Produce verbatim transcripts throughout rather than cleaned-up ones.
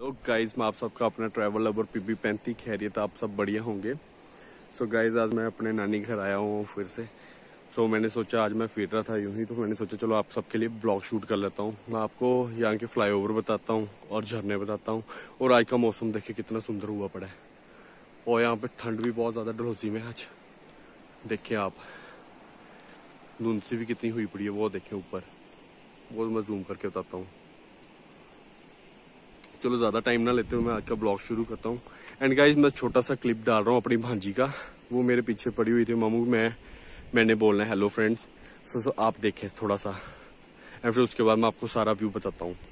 तो गाइज मैं आप सबका अपना ट्रैवल लवर पीपी पैंती खैरियत, आप सब बढ़िया होंगे। सो गाइज आज मैं अपने नानी घर आया हूँ फिर से। सो so, मैंने सोचा आज मैं फिर रहा था यूं ही, तो मैंने सोचा चलो आप सबके लिए ब्लॉग शूट कर लेता हूँ। मैं आपको यहाँ के फ्लाईओवर बताता हूँ और झरने बताता हूँ। और आज का मौसम देखिए कितना सुंदर हुआ पड़ा है, और यहाँ पे ठंड भी बहुत ज्यादा डलहौजी में आज। देखिए आप, धुंध सी भी कितनी हुई पड़ी है, वो देखें ऊपर, वो मैं जूम करके बताता हूँ। चलो ज्यादा टाइम ना लेते हुए मैं आज का ब्लॉग शुरू करता हूँ। एंड गाइज मैं छोटा सा क्लिप डाल रहा हूँ अपनी भांजी का, वो मेरे पीछे पड़ी हुई थी। मामू मैं मैंने बोलना है हेलो फ्रेंड्स। सो सो आप देखें थोड़ा सा, एंड फिर उसके बाद मैं आपको सारा व्यू बताता हूँ।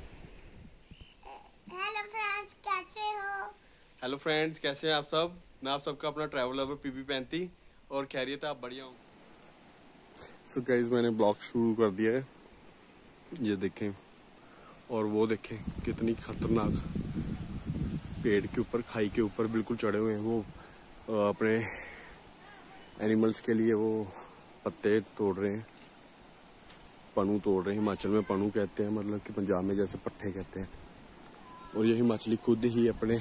हेलो फ्रेंड्स, कैसे हो? हेलो फ्रेंड्स, कैसे हैं आप सब? मैं आप सबका अपना ट्रैवल लवर पीपी पैंती, और खैरियत है, आप बढ़िया हो? सो गाइज मैंने ब्लॉग शुरू कर दिया है, ये देखें। और वो देखें कितनी खतरनाक पेड़ के ऊपर, खाई के ऊपर बिल्कुल चढ़े हुए हैं वो अपने एनिमल्स के लिए वो पत्ते तोड़ रहे हैं, पनू तोड़ रहे हैं। हिमाचल में पनू कहते हैं, मतलब कि पंजाब में जैसे पट्टे कहते हैं। और ये हिमाचली खुद ही अपने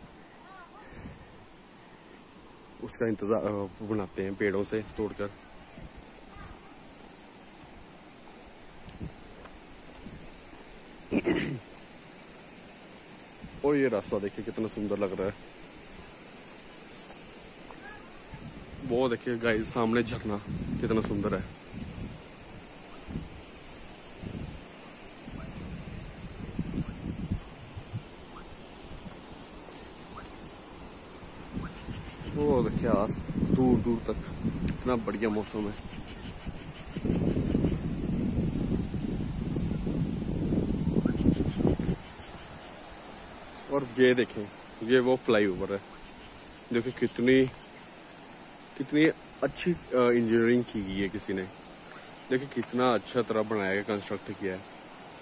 उसका इंतजार बनाते हैं पेड़ों से तोड़कर। और ये रास्ता देखिए कितना सुंदर लग रहा है। वो देखिए गाइस सामने झरना कितना सुंदर है। वो देखिए आस दूर दूर तक कितना बढ़िया मौसम है। और ये देखें, ये वो फ्लाईओवर है, देखिए कितनी कितनी अच्छी इंजीनियरिंग की गई है किसी ने। देखिए कितना अच्छा तरह बनाया गया, कंस्ट्रक्ट किया है।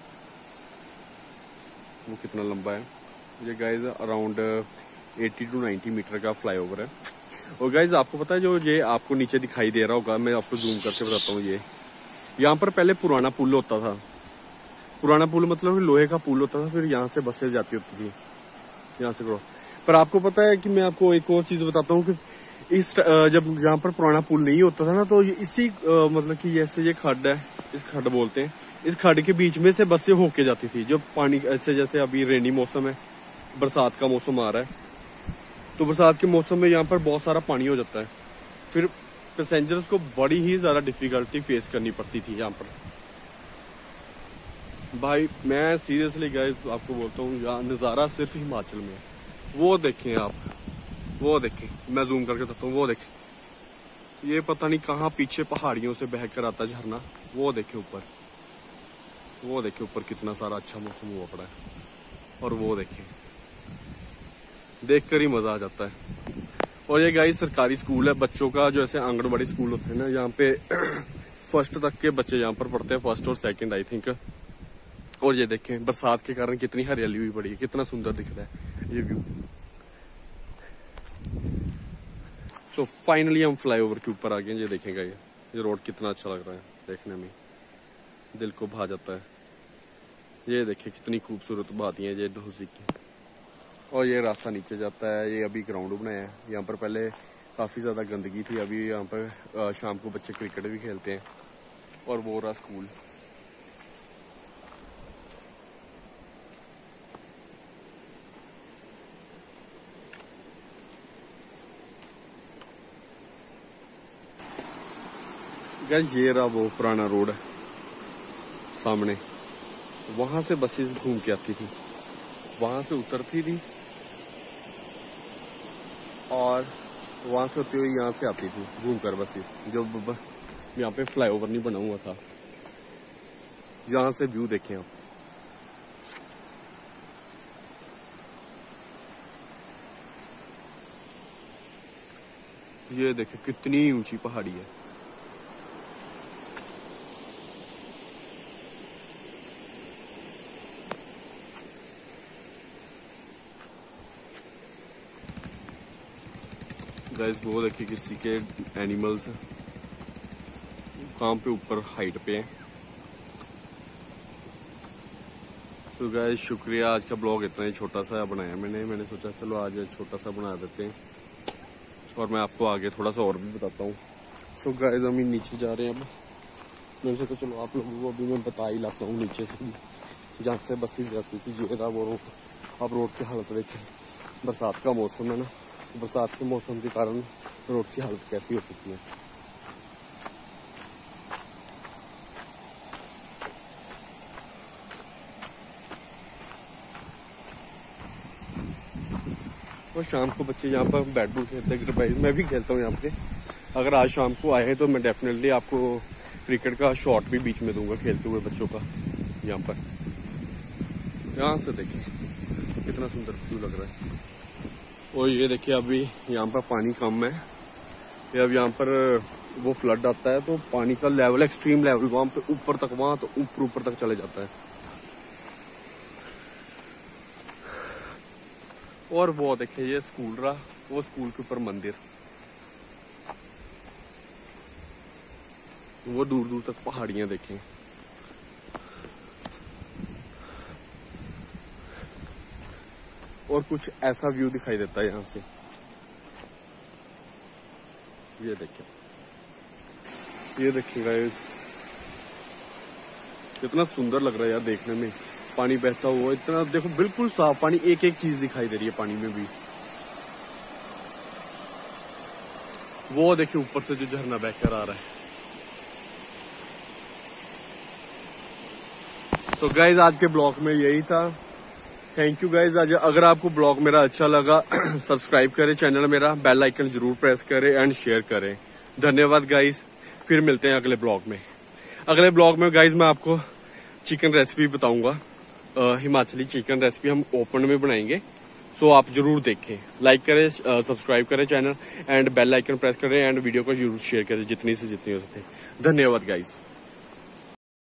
वो कितना लंबा है। ये गाइज अराउंड अस्सी टू नब्बे मीटर का फ्लाईओवर है। और गाइज आपको पता है, जो ये आपको नीचे दिखाई दे रहा होगा, मैं आपको जूम करके बताता हूँ। ये यहाँ पर पहले पुराना पुल होता था। पुराना पुल मतलब लोहे का पुल होता था, फिर यहाँ से बसें जाती होती थी, यहाँ से करो। पर आपको पता है कि मैं आपको एक और चीज बताता हूँ कि इस जब यहाँ पर पुराना पुल नहीं होता था ना, तो इसी मतलब कि जैसे ये खड्ड है, इस खड्ड बोलते हैं, इस खड्ड के बीच में से बसें होके जाती थी। जब पानी ऐसे, जैसे अभी रेनी मौसम है, बरसात का मौसम आ रहा है, तो बरसात के मौसम में यहाँ पर बहुत सारा पानी हो जाता है। फिर पैसेंजर्स को बड़ी ही ज्यादा डिफिकल्टी फेस करनी पड़ती थी यहाँ पर। भाई मैं सीरियसली गाइस आपको बोलता हूँ, यहाँ नज़ारा सिर्फ हिमाचल में है। वो देखें आप, वो देखें, मैं जूम करके बताता हूँ। वो देखें, ये पता नहीं कहाँ पीछे पहाड़ियों से बह कर आता झरना। वो देखें ऊपर, वो देखें ऊपर कितना सारा अच्छा मौसम हुआ पड़ा है। और वो देखें, देखकर ही मजा आ जाता है। और ये गाइस सरकारी स्कूल है बच्चों का, जो ऐसे आंगनबाड़ी स्कूल होते हैं ना, यहाँ पे फर्स्ट तक के बच्चे यहाँ पर पढ़ते हैं, फर्स्ट और सेकंड आई थिंक। और ये देखें बरसात के कारण कितनी हरियाली हुई पड़ी है, कितना सुंदर दिख रहा है ये व्यू। सो फाइनली हम फ्लाईओवर के ऊपर आ गए। ये देखेंगे, ये ये रोड कितना अच्छा लग रहा है, देखने में दिल को भा जाता है। ये देखिए कितनी खूबसूरत वादियां ये डलहौजी की। और ये रास्ता नीचे जाता है। ये अभी ग्राउंड बनाया है, यहाँ पर पहले काफी ज्यादा गंदगी थी। अभी यहाँ पर शाम को बच्चे क्रिकेट भी खेलते हैं। और वो रहा स्कूल। गाइस ये रहा वो पुराना रोड है सामने, वहां से बसेस घूम के आती थी, वहां से उतरती थी, और वहां से होती हुई यहाँ से आती थी घूम कर बसेस। जो यहाँ पे फ्लाईओवर नहीं बना हुआ था, यहाँ से व्यू देखें आप। ये देखें कितनी ऊंची पहाड़ी है। गाइस वो देखिए किसी के एनिमल्स कहाँ पे ऊपर हाइट पे है। तो गाइस शुक्रिया, आज का ब्लॉग इतना ही छोटा सा बनाया मैंने मैंने सोचा चलो आज छोटा सा बना देते हैं और मैं आपको आगे थोड़ा सा और भी बताता हूँ। सो गाइस हम नीचे जा रहे हैं अब। मैंने सोचा चलो आप लोगों को अभी मैं बता ही लाता हूँ नीचे से जहाँ से बसेस जाती थी ये था वो रोड। अब रोड की हालत देखें, बरसात का मौसम है ना, बरसात के मौसम के कारण रोड की हालत कैसी हो चुकी है। और शाम को बच्चे यहाँ पर बैट बॉल खेलते हैं, भाई मैं भी खेलता हूँ यहाँ पे। अगर आज शाम को आए तो मैं डेफिनेटली आपको क्रिकेट का शॉट भी बीच में दूंगा खेलते हुए बच्चों का। यहाँ पर यहाँ से देखिए कितना सुंदर व्यू लग रहा है। और ये देखिए अभी यहाँ पर पानी कम है, ये अब यहाँ पर वो फ्लड आता है तो पानी का लेवल एक्सट्रीम लेवल वहां पे ऊपर तक, वहां तो ऊपर ऊपर तक चले जाता है। और वो देखिए ये स्कूल रहा, वो स्कूल के ऊपर मंदिर, वो दूर दूर तक पहाड़ियां देखें। और कुछ ऐसा व्यू दिखाई देता है यहाँ से, ये देखिए ये देखिएगा कितना सुंदर लग रहा है यार देखने में। पानी बहता हुआ इतना देखो, बिल्कुल साफ पानी, एक एक चीज दिखाई दे रही है पानी में भी। वो देखिए ऊपर से जो झरना बहकर आ रहा है। सो so गाइज आज के ब्लॉग में यही था। Thank you guys. आज अगर आपको ब्लॉग मेरा अच्छा लगा सब्सक्राइब करें चैनल मेरा, बेल आइकन जरूर प्रेस करें एंड शेयर करें। धन्यवाद गाइज, फिर मिलते हैं अगले ब्लॉग में। अगले ब्लॉग में गाइज मैं आपको चिकन रेसिपी बताऊंगा, हिमाचली चिकन रेसिपी हम ओपन में बनाएंगे। सो आप जरूर देखें, लाइक करें, सब्सक्राइब करें channel and bell icon press करें एंड वीडियो को जरूर शेयर करें जितनी से जितनी हो सके। धन्यवाद गाइज।